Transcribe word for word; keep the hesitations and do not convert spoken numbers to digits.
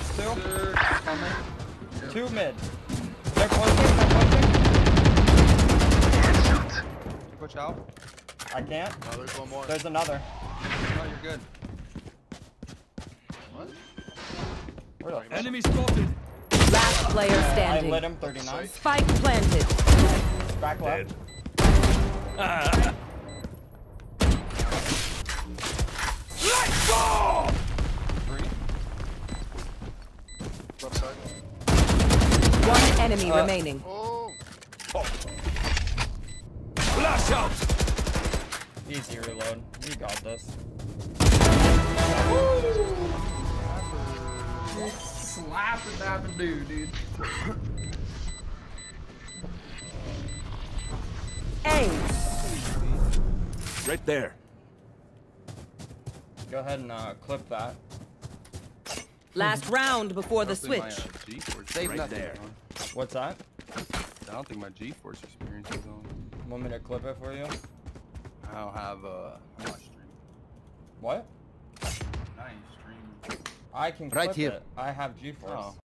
two. Good. Coming. Yep. Two mid. They're pushing. They're pushing. Push out. I can't. No, there's one more. There's another. No, you're good. What? Where the fuck? Enemy spotted. Last player I standing. lit him. thirty-nine. Spike planted. Back left. Ah. Let's go! Three. Left side. One enemy Uh, remaining. Oh. Flash out. Easy reload. You got this. Slap and dab and do, dude. Ace. Right there. Go ahead and uh, clip that. Last round before the I don't think my, switch. uh, GeForce Save right nothing. there. What's that? I don't think my GeForce experience is on. Want me to clip it for you? I don't have uh, I'm not streaming. What? I ain't streaming. I can Right clip here. it. I have GeForce. Oh.